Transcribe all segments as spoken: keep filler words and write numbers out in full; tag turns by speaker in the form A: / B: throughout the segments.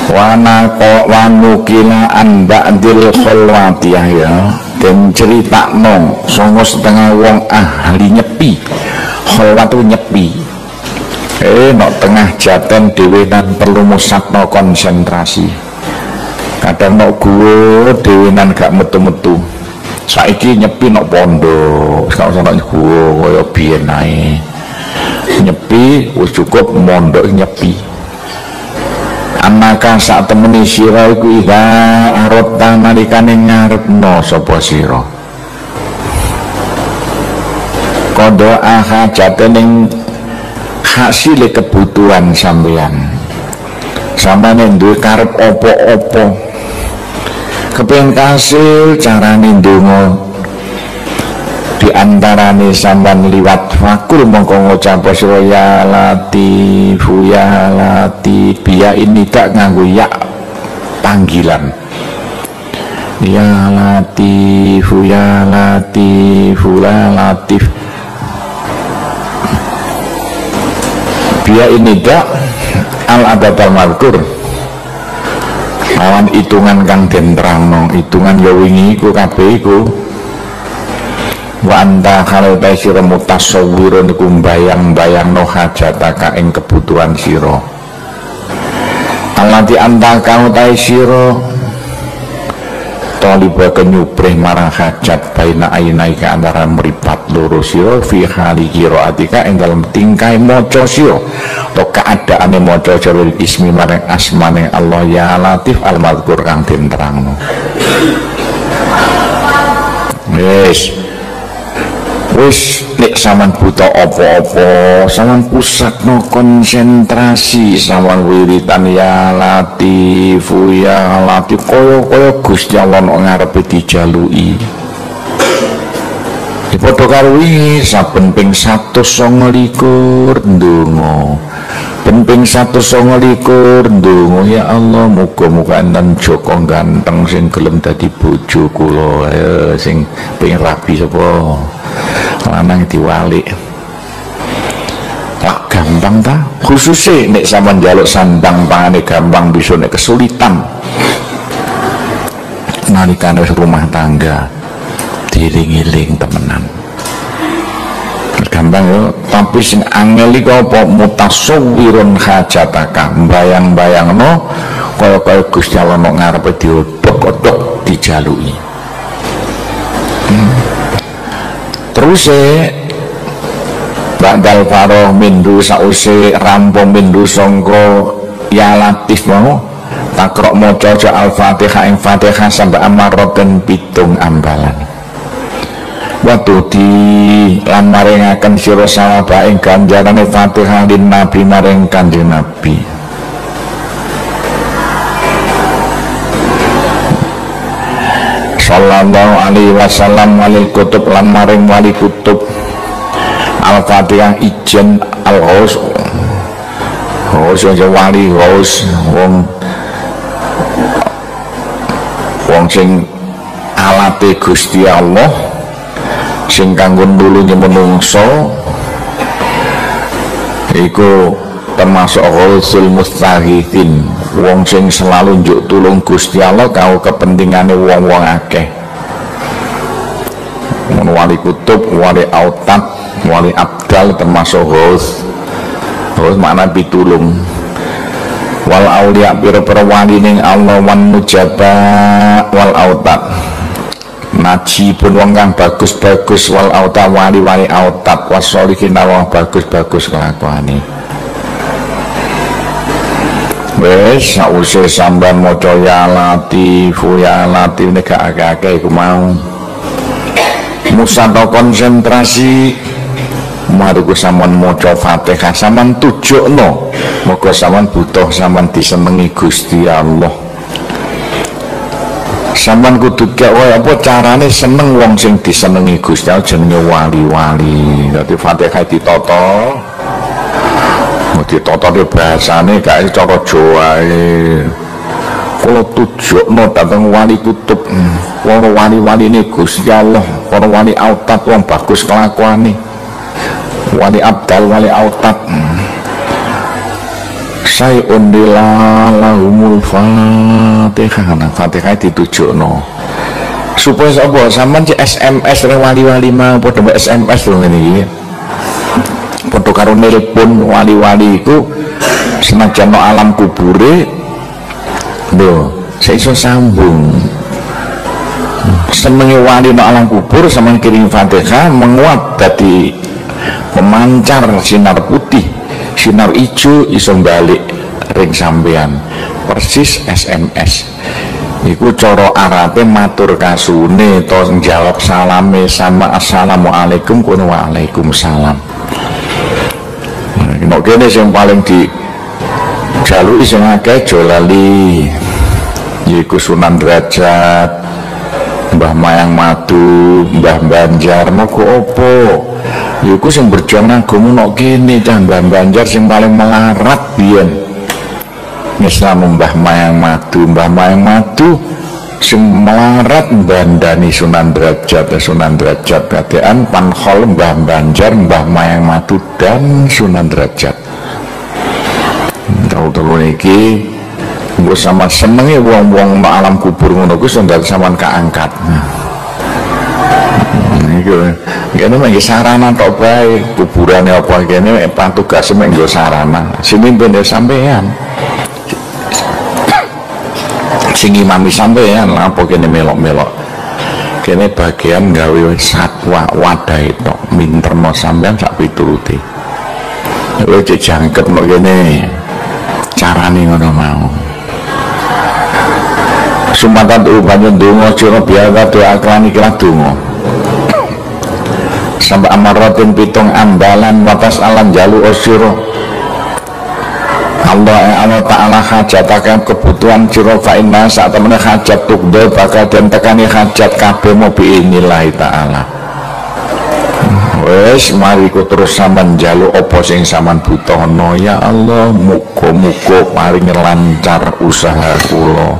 A: wana ko wanu kilaan ba'dil khulwatiyah ya dan cerita nong songo setengah wong ahli nyepi khulwat itu nyepi eh no tengah jaten dewe nan perlu musatno konsentrasi kadang no gua dewe nan gak metu-metu saiki nyepi no pondok sekarang sana gua kaya biyen ae nyepi wis cukup mondok nyepi anaka sak temene sira iku iha arota nalikane ngarepno sapa sira kodo aha jatening hasil kebutuhan sampeyan sampeyan duwe karep opo-opo kepengin kasil carane ndonga diantarane sampean liwat fakul mongko ngucap sira ya latif ya latif ya ini tak nganggo ya panggilan ya latif ya latif ya latif ya ini tak al adabal mazkur lawan hitungan kang den terangno hitungan ya wingi iku kabeh iku wa anta kalau ta sira mutasawwirun iku bayang-bayang no hajataka ing kebutuhan sira alati anta kau ta sira taliba kenyubrih marang hajat baina ainai ke antara meripat loro sira fi hali qiraatika ing dalam tingkai maca sira to keadaane maca sira ismi marang asmane Allah ya latif al mazkur kang den terangno wis wis nek sampean buta apa-apa sampean pusatno konsentrasi sampean wiritan ya latif ya latif kaya-kaya Gusti Allah nek ngarepe dijaluki dipadha karo wingi saben ping seratus sanga likur ndonga ben ping seratus sanga likur ndonga ya Allah muga-muga enten Joko ganteng sing gelem dadi bojo kula sing pengen rabi sapa lanang diwalik tak gampang ta khususnya nek sampean njaluk sandang pangane gampang bisa nek kesulitan nalikane rumah tangga diring-iring temenan gampang ya tapi sing angel iki apa mutasawwirun hajataka bayang-bayangno kaya-kaya Gusti Allah nek ngarepe diodok-odok dijaluki hmm. terus e bakal faroh mindu sause rampung mindu songko ya latif mau takrok moco al-fatihah ing fatihah sampai amaroten pitung ambalan waktu di lan maringaken sira sawaba ing ganjarane fatihah din nabi maring kanjeng nabi sallallahu alaihi wasallam walil kutub lan maring wali kutub al-fatihah ijen al-ghaus ghaus aja wali ghaus wong wong sing alate Gusti Allah sing kanggo nulungi menungso iku termasuk ghausul mustaghithin wong sing selalu njuk tulung Gusti Allah kau kepentingane wong-wong akeh wali kutub, wali autat, wali abdal termasuk ghaus ghaus makna pitulung wal aulia pira-pira wali ning Allah wan nujaba wal autat naji pun wong kang bagus-bagus wal autat wali-wali autat wasolihin wong bagus-bagus kelakuane wes sause sampean maca ya latif ya latif nek akeh-akeh iku mau musata konsentrasi maruku sampean maca Fatihah sampean tujukno moga sampean butuh sampean disenengi Gusti Allah sampean kudu gak wae apa carane seneng wong sing disenengi Gusti Allah jenenge wali-wali dadi Fatihah ditata ditata di bahasane gak cara Jawa kalau tujukno datang wali kutub para wali-wali ini Gusti Allah para wali autat wong bagus kelakuane wali abdal wali autat sayun dilalahumul Fatihah, nah Fatihah ditujukno supaya apa sampean cek S M S wali-wali mah padha S M S lho ngene iki padha karo nelpon wali-wali iku senajan no alam kubure lho saya iso sambung senenge wali no alam kubur sampean kirim Fatihah menguat dadi memancar sinar putih sinar ijo iso balik ring sampean persis S M S iku cara Arabe matur kasune to jawab salame sama assalamualaikum kono waalaikumsalam. Nek kene sing paling di jaluki sing akeh jolali yaiku Sunan Derajat, Mbah Mayang Madu, Mbah Banjar moko opo yaiku sing berjuang agama nek kene cah Mbah Banjar sing paling melarat biyen Islam Mbah Mayang Madu Mbah Mayang Madu sing melarat bandani Sunan Derajat Sunan Derajat kadean pankhol Mbah Banjar Mbah Mayang Madu dan Sunan Derajat tau-tau niki nggo sama senenge wong-wong nang alam kubur ngono kuwi sendal sampean kaangkat niku kene mengki sarana tok bae kuburane apa kene patugas menggo sarana sing mimpin sampean sing imami sampean apa kene melok-melok kene bagian gawe satwa wadah itu minterno sampean sak pituruti kowe jangkep kok kene carane ngono mau sumpatan tuh banyak dongo ciro biasa doa kelani kira dongo sampai amaratin pitung ambalan watas alam jalu osyuro Allah Allah Ta'ala hajatakan kebutuhan ciro fa'inna saat temen hajat tukdo bakal dan tekani hajat kabeh mau bi'inillahi ta'ala wes mari ku terus sampean jalu opo sing sampean butuhno ya Allah muga-muga paring lancar usaha kula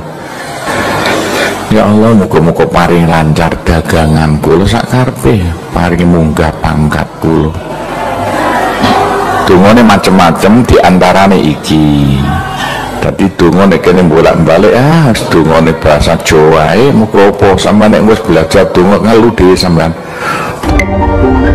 A: ya Allah muga-muga paring lancar dagangan kula sak karepe paring munggah pangkat kula dungane macem-macem diantarane iki tapi dungane kene bolak-balik ah dungane bahasa Jawa ae muga apa sampean nek wis belajar donga ngelu dhewe sampean